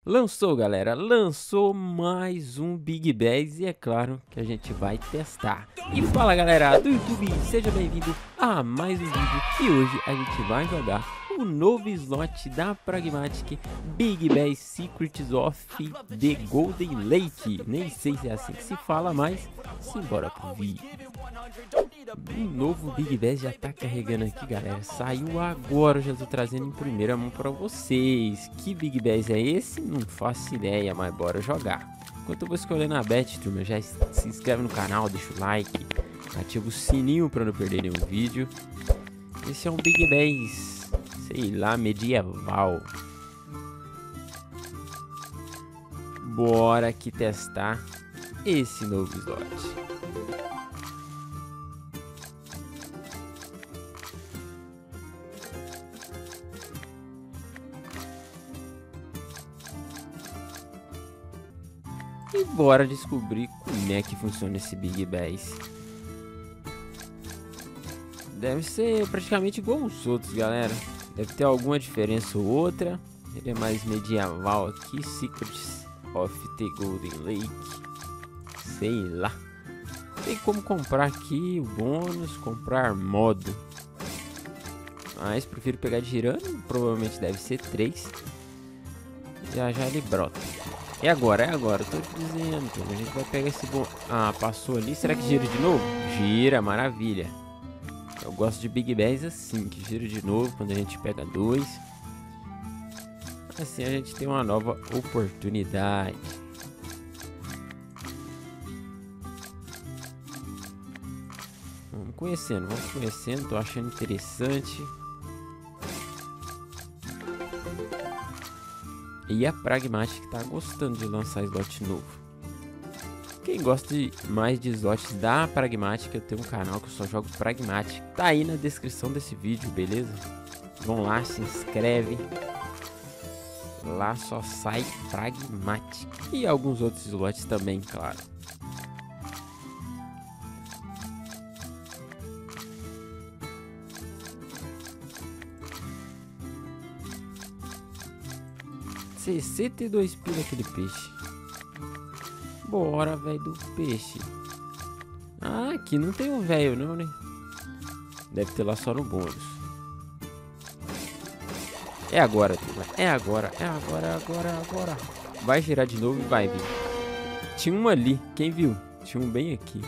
Lançou, galera, lançou mais um Big Bass e é claro que a gente vai testar. E fala, galera do YouTube, seja bem-vindo a mais um vídeo e hoje a gente vai jogar o novo slot da Pragmatic Big Bass Secrets of the Golden Lake. Nem sei se é assim que se fala, mas simbora pro vídeo. O novo Big Bass já tá carregando aqui, galera. Saiu agora, eu já tô trazendo em primeira mão pra vocês. Que Big Bass é esse? Não faço ideia, mas bora jogar. Enquanto eu vou escolhendo a bet, turma, já se inscreve no canal, deixa o like, ativa o sininho pra não perder nenhum vídeo. Esse é um Big Bass, sei lá, medieval. Bora aqui testar esse novo slot. E bora descobrir como é que funciona esse Big Bass. Deve ser praticamente igual aos outros, galera. Deve ter alguma diferença ou outra. Ele é mais medieval aqui. Secrets of the Golden Lake. Sei lá. Tem como comprar aqui o bônus, comprar modo. Mas prefiro pegar de girando. Provavelmente deve ser 3. Já já ele brota. É agora, tô te dizendo. A gente vai pegar esse bom. Ah, passou ali. Será que gira de novo? Gira, maravilha. Eu gosto de Big Bass assim, que gira de novo quando a gente pega 2. Assim a gente tem uma nova oportunidade. Vamos conhecendo, tô achando interessante. E a Pragmatic tá gostando de lançar slot novo. Quem gosta mais de slots da Pragmatic, eu tenho um canal que eu só jogo Pragmatic. Tá aí na descrição desse vídeo, beleza? Vão lá, se inscreve. Lá só sai Pragmatic. E alguns outros slots também, claro. R$62 pila aquele peixe. Bora, velho do peixe. Ah, aqui não tem um velho não, né? Deve ter lá só no bônus. É agora, turma. É agora. Vai girar de novo e vai vir. Tinha um ali, quem viu? Tinha um bem aqui.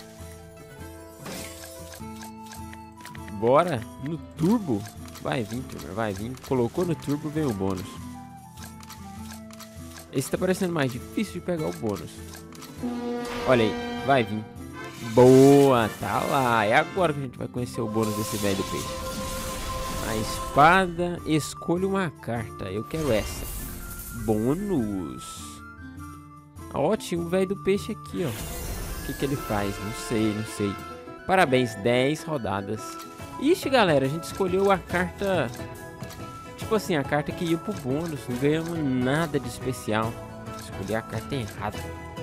Bora no turbo. Vai vir, turma, vai vir. Colocou no turbo, vem o bônus. Esse tá parecendo mais difícil de pegar o bônus. Olha aí, vai vir. Boa, tá lá. É agora que a gente vai conhecer o bônus desse velho do peixe. A espada, escolha uma carta. Eu quero essa. Bônus. Ó, tinha um velho do peixe aqui, ó. O que ele faz? Não sei. Parabéns, 10 rodadas. Ixi, galera, a gente escolheu a carta... Tipo assim, a carta que ia pro bônus, não ganhamos nada de especial. Escolhi a carta errada.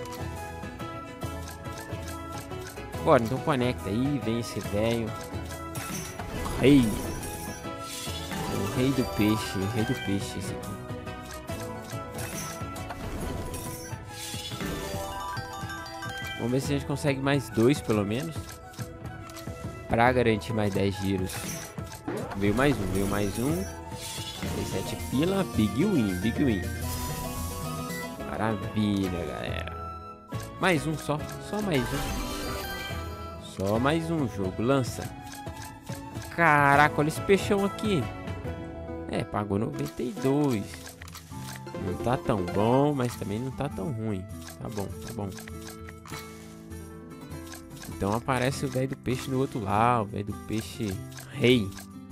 Bora, então conecta aí, vem esse velho. Rei. O rei do peixe, esse aqui. Vamos ver se a gente consegue mais 2 pelo menos. Pra garantir mais 10 giros. Veio mais um. 7 pila, big win. Maravilha, galera. Mais um só mais um jogo, lança. Caraca, olha esse peixão aqui. É, pagou 92. Não tá tão bom, mas também não tá tão ruim. Tá bom. Então aparece o velho do peixe no outro lado, o velho do peixe rei.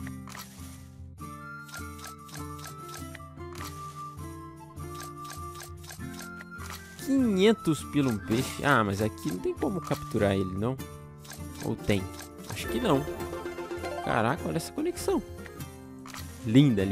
R$500 pila um peixe. Ah, mas aqui não tem como capturar ele, não? Ou tem? Acho que não. Caraca, olha essa conexão. Linda.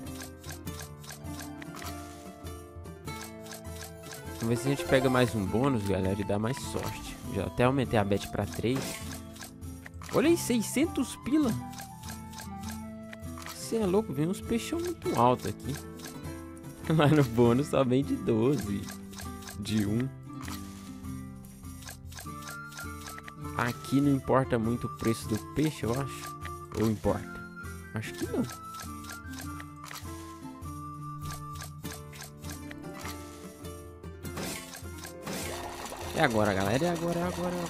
Vamos ver se a gente pega mais um bônus, galera, e dá mais sorte. Já até aumentei a bet pra 3. Olha aí, 600 pila. Você é louco, vem uns peixão muito alto aqui. Lá no bônus só vem de 12. De 1. Aqui não importa muito o preço do peixe, eu acho. Ou importa? Acho que não. É agora, galera. É agora.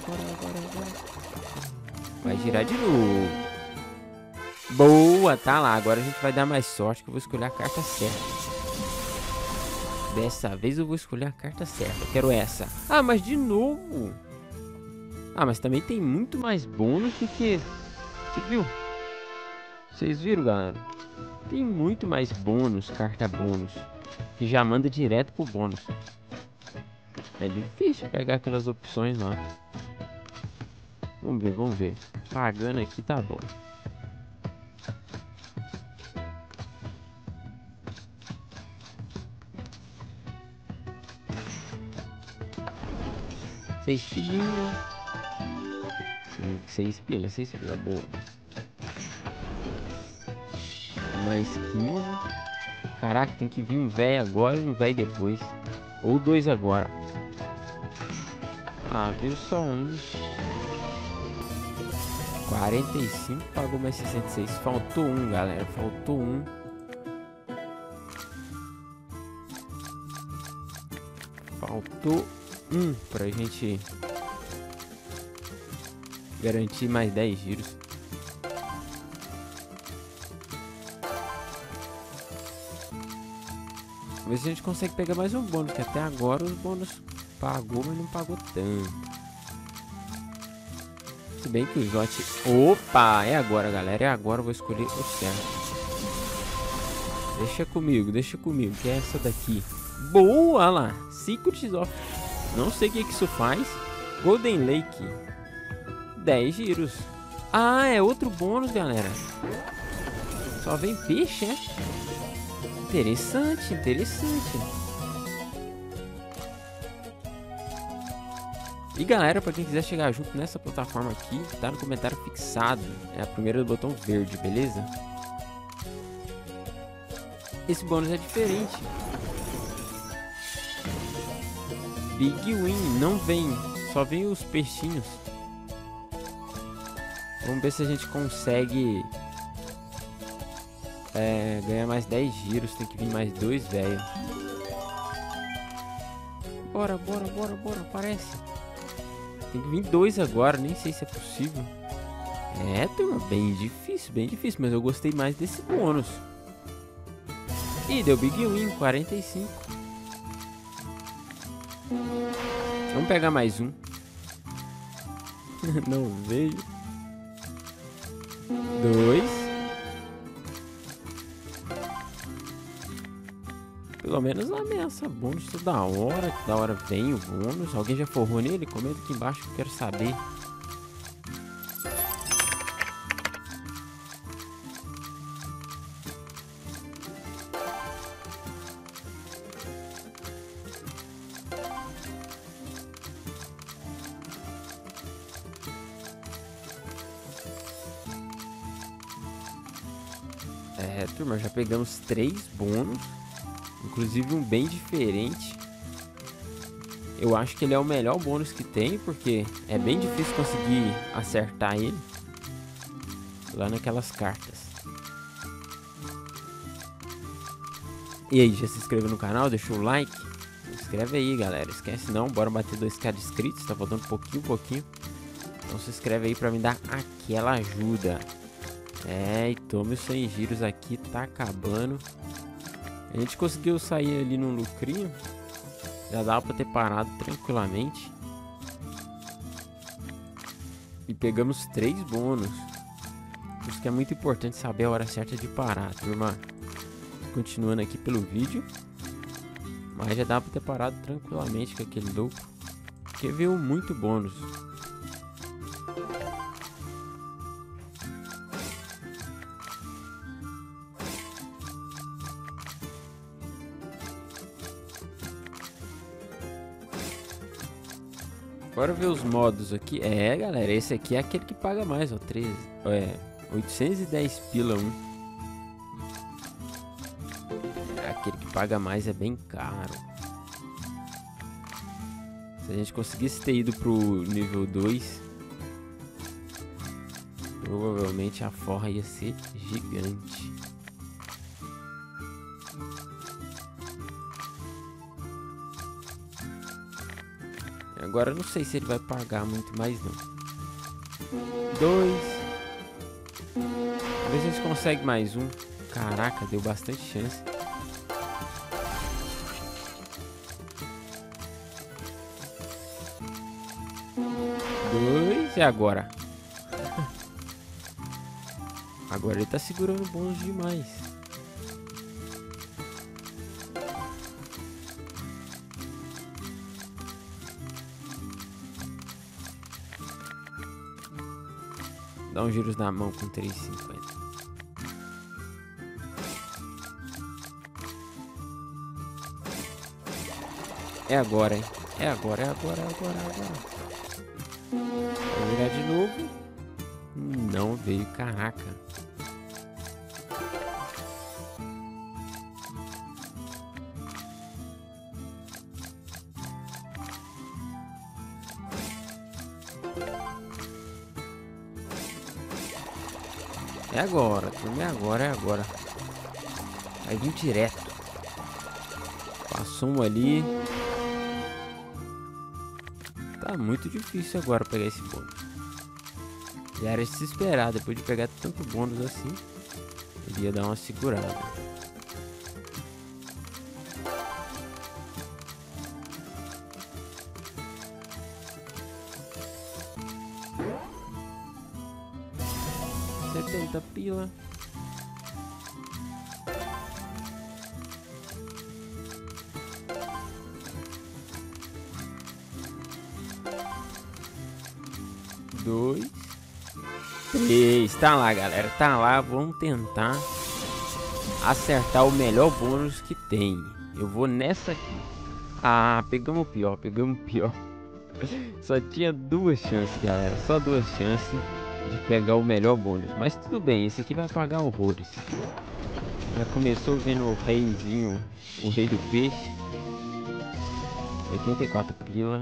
Vai girar de novo. Boa, tá lá. Agora a gente vai dar mais sorte que eu vou escolher a carta certa. Dessa vez eu vou escolher a carta certa. Eu quero essa. Ah, mas de novo. Ah, mas também tem muito mais bônus do que... Você viu? Vocês viram, galera? Tem muito mais bônus, carta bônus, que já manda direto pro bônus. É difícil pegar aquelas opções lá. Vamos ver. Pagando aqui tá bom. Seis pilinhas. 6 pilas, boa. Mais 15. Caraca, tem que vir um velho agora e um velho depois. Ou 2 agora. Ah, veio só um. 45, pagou mais 66. Faltou um, galera. Faltou um. Faltou um pra gente garantir mais 10 giros. Vamos ver se a gente consegue pegar mais um bônus, que até agora os bônus pagou, mas não pagou tanto. Se bem que o slot... Opa, é agora, galera. É agora, eu vou escolher o certo. Deixa comigo, que é essa daqui. Boa lá, Secrets of... Não sei o que isso faz. Golden Lake. 10 giros. Ah, é outro bônus, galera. Só vem peixe, é? Interessante. E galera, pra quem quiser chegar junto nessa plataforma aqui, tá no comentário fixado. É a primeira do botão verde, beleza? Esse bônus é diferente. Big Win não vem, só vem os peixinhos. Vamos ver se a gente consegue ganhar mais 10 giros. Tem que vir mais 2, velho. Bora, aparece. Tem que vir 2 agora, nem sei se é possível. É, turma, bem difícil, mas eu gostei mais desse bônus. Ih, deu Big Win, 45. Vamos pegar mais um. Não vejo. 2. Pelo menos ameaça bônus toda hora vem o bônus. Alguém já forrou nele? Comenta aqui embaixo que eu quero saber. É, turma, já pegamos 3 bônus. Inclusive um bem diferente. Eu acho que ele é o melhor bônus que tem, porque é bem difícil conseguir acertar ele lá naquelas cartas. E aí, já se inscreveu no canal? Deixou o like? Se inscreve aí, galera. Esquece não, bora bater 2k de inscritos. Tá faltando pouquinho. Então se inscreve aí pra me dar aquela ajuda. É, e tome os 100 giros aqui, tá acabando. A gente conseguiu sair ali num lucrinho. Já dava pra ter parado tranquilamente. E pegamos 3 bônus. Por isso que é muito importante saber a hora certa de parar, turma. Continuando aqui pelo vídeo. Mas já dá pra ter parado tranquilamente com aquele lucro. Porque veio muito bônus. Bora ver os modos aqui. É, galera, esse aqui é aquele que paga mais, ó. 810 pila um. É aquele que paga mais é bem caro. Se a gente conseguisse ter ido pro nível 2, provavelmente a forra ia ser gigante. Agora eu não sei se ele vai pagar muito mais não. 2. Talvez a gente consegue mais um. Caraca, deu bastante chance. 2 e agora? Agora ele tá segurando bônus demais. Dá uns giros na mão com 3,50. É agora, hein? É agora, é agora, é agora, é agora. Vou virar de novo. Não veio, caraca. É agora, turma, é agora, é agora. Vai vir direto. Passou um ali. Tá muito difícil agora pegar esse bônus. Já era de se esperar, depois de pegar tanto bônus assim, ele ia dar uma segurada. R$70 pila. Dois, 3. Tá lá, galera. Tá lá. Vamos tentar acertar o melhor bônus que tem. Eu vou nessa aqui. Ah, pegamos o pior. Pegamos o pior. Só tinha 2 chances, galera. Só 2 chances de pegar o melhor bônus. Mas tudo bem. Esse aqui vai pagar horrores. Já começou vendo o reizinho. O rei do peixe. 84 pila.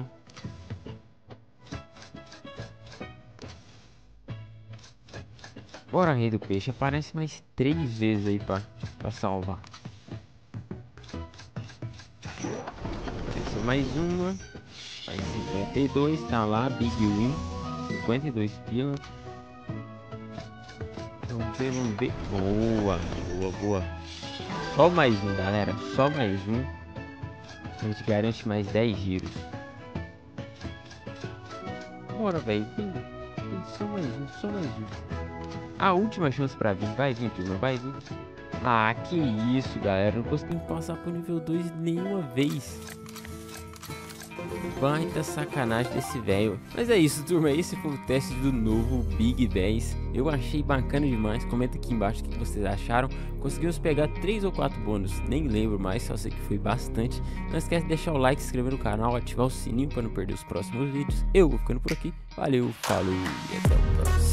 Bora, rei do peixe. Aparece mais 3 vezes aí pra salvar. Essa mais uma. Vai 52. Tá lá. Big Win. 52 pila. Vamos ver, vamos ver. Boa, boa, boa. Só mais um, galera. Só mais um. A gente garante mais 10 giros. Bora, velho. Tem só mais um, só mais um. A última chance pra vir. Vai vir, turma, vai vir. Ah, que isso, galera. Não consegui passar pro nível 2 nenhuma vez. Baita sacanagem desse velho. Mas é isso, turma. Esse foi o teste do novo Big 10. Eu achei bacana demais. Comenta aqui embaixo o que vocês acharam. Conseguimos pegar 3 ou 4 bônus. Nem lembro mais, só sei que foi bastante. Não esquece de deixar o like, se inscrever no canal, ativar o sininho para não perder os próximos vídeos. Eu vou ficando por aqui. Valeu, falou e até o próximo.